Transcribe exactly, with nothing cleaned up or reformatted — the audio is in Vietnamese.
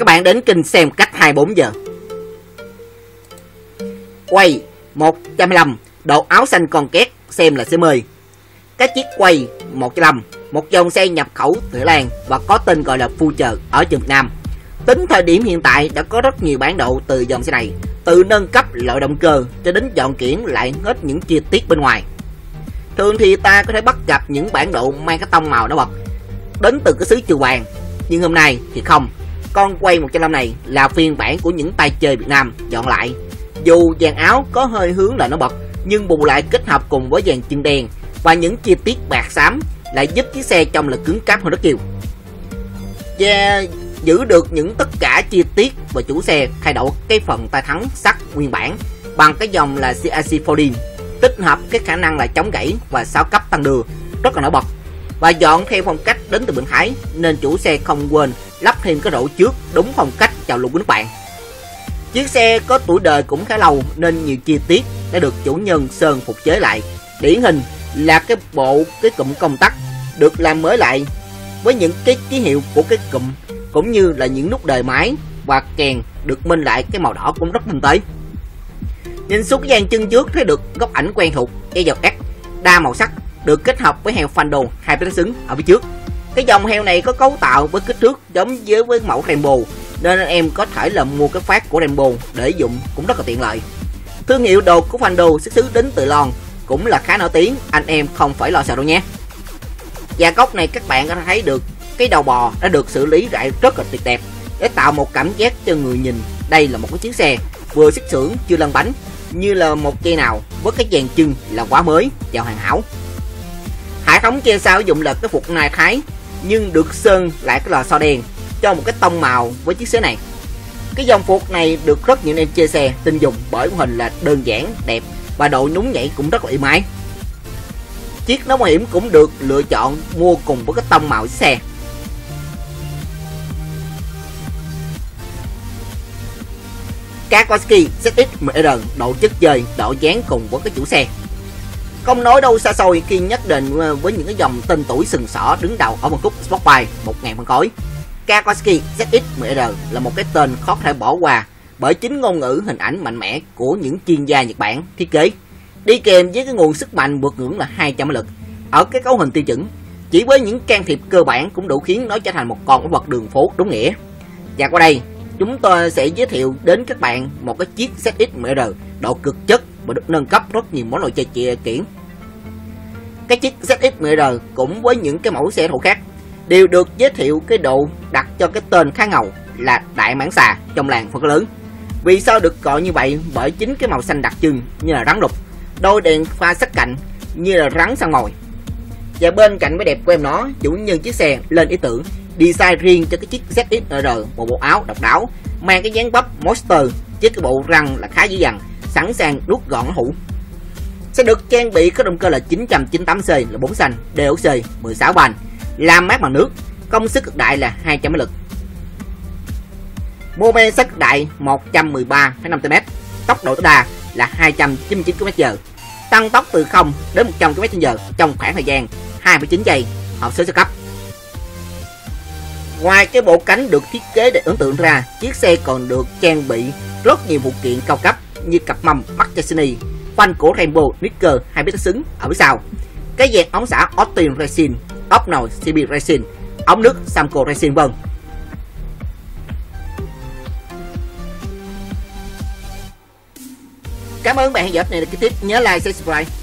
các bạn đến kênh xem cách hai mươi bốn giờ. Quay một trăm hai mươi lăm, độ áo xanh con két, xem là sẽ mời. Cái chiếc quay một trăm hai mươi lăm, một dòng xe nhập khẩu từ Thái Lan và có tên gọi là Future ở trường Việt Nam. Tính thời điểm hiện tại đã có rất nhiều bản độ từ dòng xe này, từ nâng cấp loại động cơ cho đến dọn kiển lại hết những chi tiết bên ngoài. Thường thì ta có thể bắt gặp những bản độ mang cái tông màu nổi bật đến từ cái xứ Chùa Vàng, nhưng hôm nay thì không. Con quay một trăm hai mươi lăm này là phiên bản của những tay chơi Việt Nam dọn lại. Dù dàn áo có hơi hướng là nổi bật, nhưng bù lại kết hợp cùng với dàn chân đen và những chi tiết bạc xám lại giúp chiếc xe trông là cứng cáp hơn rất nhiều. Và giữ được những tất cả chi tiết và chủ xe thay đổi cái phần tay thắng sắt nguyên bản bằng cái dòng là xê i xê Folding, tích hợp cái khả năng là chống gãy và sáu cấp tăng đường rất là nổi bật, và dọn theo phong cách đến từ Bình Thái, nên chủ xe không quên lắp thêm cái rổ trước đúng phong cách chào lục của nước bạn. Chiếc xe có tuổi đời cũng khá lâu nên nhiều chi tiết đã được chủ nhân sơn phục chế lại. Điển hình là cái bộ cái cụm công tắc được làm mới lại với những cái ký hiệu của cái cụm, cũng như là những nút đời máy và kèn được minh lại cái màu đỏ cũng rất tinh tế. Nhìn xuống cái dàn chân trước thấy được góc ảnh quen thuộc, dây dọc S đa màu sắc được kết hợp với heo Fando hai bên xứng ở phía trước. Cái dòng heo này có cấu tạo với kích thước giống với với mẫu Rainbow, nên anh em có thể là mua cái phát của Rainbow để dùng cũng rất là tiện lợi. Thương hiệu đồ của Fando xuất xứ đến từ Lon cũng là khá nổi tiếng, anh em không phải lo sợ đâu nhé. Và góc này các bạn có thể thấy được cái đầu bò đã được xử lý lại rất là tuyệt đẹp để tạo một cảm giác cho người nhìn đây là một cái chiếc xe vừa xuất xưởng chưa lăn bánh như là một dây nào, với cái dàn chân là quá mới và hoàn hảo. Hệ thống che sau dụng là cái phục nai Thái nhưng được sơn lại cái lò xo đen cho một cái tông màu với chiếc xe này. Cái dòng phục này được rất nhiều anh em chơi xe tin dùng bởi mô hình là đơn giản đẹp và độ nhún nhảy cũng rất là êm ái. Chiếc nón bảo hiểm cũng được lựa chọn mua cùng với cái tông màu chiếc xe. Kawasaki Z X mười R độ chất chơi, độ dáng cùng với cái chủ xe. Không nói đâu xa xôi khi nhắc đến với những cái dòng tên tuổi sừng sỏ đứng đầu ở phân khúc Sport Bike một nghìn phân khối. Kawasaki Z X mười R là một cái tên khó thể bỏ qua bởi chính ngôn ngữ hình ảnh mạnh mẽ của những chuyên gia Nhật Bản thiết kế, đi kèm với cái nguồn sức mạnh vượt ngưỡng là hai trăm mã lực ở cái cấu hình tiêu chuẩn. Chỉ với những can thiệp cơ bản cũng đủ khiến nó trở thành một con vật đường phố đúng nghĩa. Và qua đây chúng tôi sẽ giới thiệu đến các bạn một cái chiếc Z X mười R độ cực chất và được nâng cấp rất nhiều món đồ chơi chia kiển. Cái chiếc Z X mười R cũng với những cái mẫu xe thủ khác đều được giới thiệu cái độ đặt cho cái tên khá ngầu là đại mãng xà trong làng phân khối lớn. Vì sao được gọi như vậy? Bởi chính cái màu xanh đặc trưng như là rắn đục, đôi đèn pha sắc cạnh như là rắn săn mồi. Và bên cạnh vẻ đẹp của em nó, chủ nhân chiếc xe lên ý tưởng design riêng cho cái chiếc Z X mười R một bộ áo độc đáo mang cái dáng bắp monster với cái bộ răng là khá dữ dằn, sẵn sàng rút gọn nó hũ. Sẽ được trang bị có động cơ là chín trăm chín mươi tám xê là bốn xanh, đê ốc xê mười sáu van, làm mát bằng nước, công suất cực đại là hai trăm mã lực. Mô men sức đại một trăm mười ba phẩy năm ti mét, tốc độ tối đa là hai trăm chín mươi chín ki lô mét trên giờ, tăng tốc từ không đến một trăm ki lô mét trên giờ trong khoảng thời gian hai phẩy chín giây, hộp số sơ cấp. Ngoài cái bộ cánh được thiết kế để ấn tượng ra, chiếc xe còn được trang bị rất nhiều phụ kiện cao cấp như cặp mâm Marchesini, phanh của Rainbow Nicker hai bít xứng ở phía sau, cái dàn ống xả Austin Racing, ốc nồi xê bê Racing, ống nước Samco Racing vân. Cảm ơn bạn theo dõi này là cái tiếp, nhớ like, subscribe.